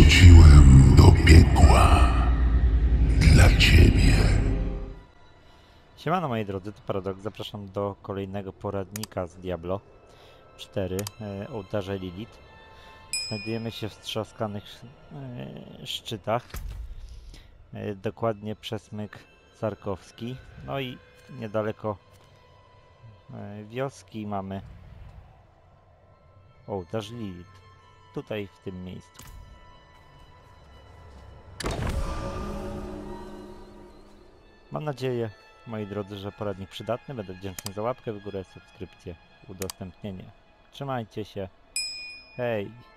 Wróciłem do piekła dla ciebie. Siemano moi drodzy, to Paradox. Zapraszam do kolejnego poradnika z Diablo 4 ołtarze Lilith. Znajdujemy się w strzaskanych szczytach, dokładnie przesmyk Sarkowski. No i niedaleko wioski mamy ołtarz Lilith. Tutaj w tym miejscu. Mam nadzieję, moi drodzy, że poradnik przydatny. Będę wdzięczny za łapkę w górę, subskrypcję, udostępnienie. Trzymajcie się. Hej!